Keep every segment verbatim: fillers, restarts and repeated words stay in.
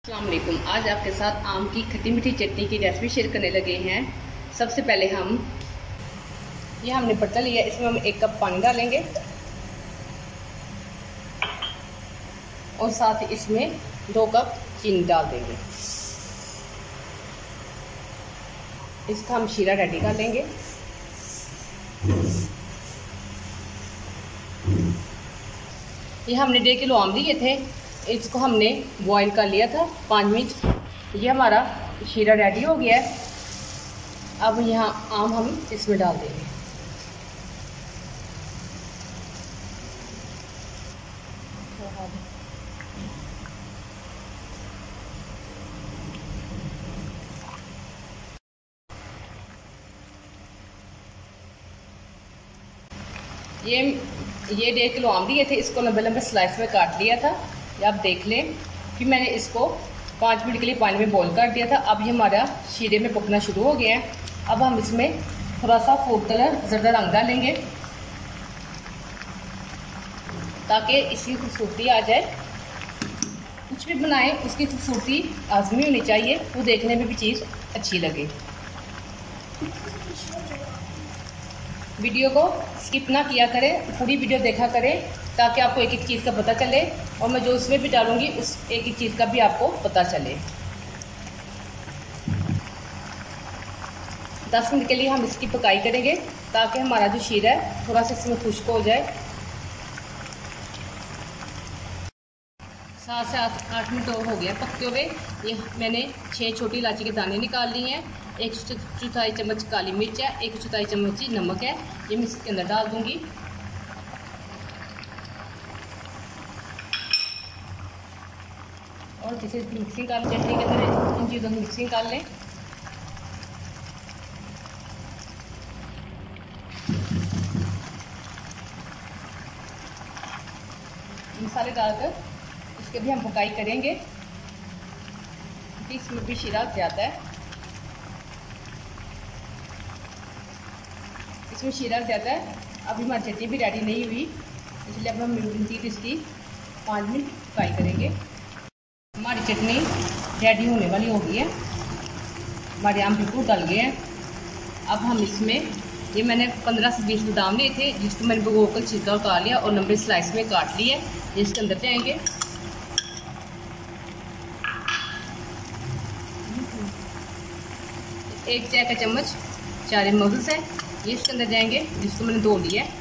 अस्सलाम वालेकुम। आज आपके साथ आम की खट्टी मीठी चटनी की रेसिपी शेयर करने लगे हैं। सबसे पहले हम ये हमने पत्ता लिया, इसमें हम एक कप पानी डालेंगे और साथ ही इसमें दो कप चीनी डाल देंगे। इसका हम शीरा रेडी कर लेंगे। ये हमने डेढ़ किलो आम लिए थे, इसको हमने बॉईल कर लिया था पाँच मिनट। ये हमारा शीरा रेडी हो गया है। अब यहाँ आम हम इसमें डाल देंगे। ये ये डेढ़ किलो आम लिए थे, इसको लंबे लंबे स्लाइस में काट लिया था। ये आप देख लें कि मैंने इसको पाँच मिनट के लिए पानी में बॉईल कर दिया था। अब ये हमारा शीरे में पकना शुरू हो गया है। अब हम इसमें थोड़ा सा फूड कलर ज़रदा रंग डालेंगे ताकि इसकी खूबसूरती आ जाए। कुछ भी बनाएं उसकी खूबसूरती आज़मी होनी चाहिए, वो देखने में भी चीज़ अच्छी लगे। वीडियो को स्किप ना किया करें, पूरी वीडियो देखा करें ताकि आपको एक एक चीज़ का पता चले और मैं जो इसमें भी डालूंगी उस एक एक चीज़ का भी आपको पता चले। दस मिनट के लिए हम इसकी पकाई करेंगे ताकि हमारा जो शीरा है थोड़ा सा इसमें खुश्क हो जाए। सात से आठ आठ मिनट और हो गया पकते हुए। ये मैंने छः छोटी इलायची के दाने निकाल लिए हैं। एक चौथाई चम्मच काली मिर्च है, एक चौथाई चम्मच नमक है, ये मैं इसके अंदर डाल दूंगी। और जैसे इसकी मिक्सिंग कर चटनी के अंदर इन चीज़ों की मिक्सिंग कर लें। मसाले डालकर इसके भी हम पकाई करेंगे क्योंकि इसमें भी शीरा ज़्यादा है, इसमें शीरा ज़्यादा है। अभी हमारी चटनी भी रेडी नहीं हुई, इसलिए अब हम मज़ीद इसकी पाँच मिनट फ्राई करेंगे। हमारी चटनी रेडी होने वाली हो गई है, हमारे आम बिल्कुल गल गए हैं। अब हम इसमें ये मैंने पंद्रह से बीस बादाम लिए थे जिसको मैंने भिगो कर छिलका उतार लिया और लंबे स्लाइस में काट लिए। ये इसके अंदर जाएंगे। एक चाय का चम्मच चारे मगज़ है, ये इसके अंदर जाएंगे जिसको मैंने धो लिया है।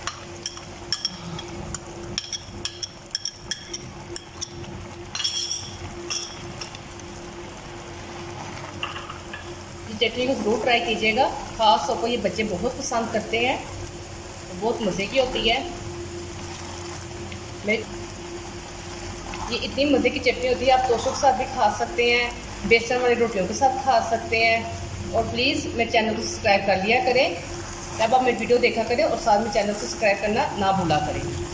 चटनी को ज़रूर ट्राई कीजिएगा, ख़ास तौर पर ये बच्चे बहुत पसंद करते हैं, बहुत मज़े की होती है। मैं ये इतनी मज़े की चटनी होती है, आप तोशों के साथ भी खा सकते हैं, बेसन वाली रोटियों के साथ खा सकते हैं। और प्लीज़ मेरे चैनल को सब्सक्राइब कर लिया करें, तब आप मेरी वीडियो देखा करें और साथ में चैनल को सब्सक्राइब करना ना भूला करें।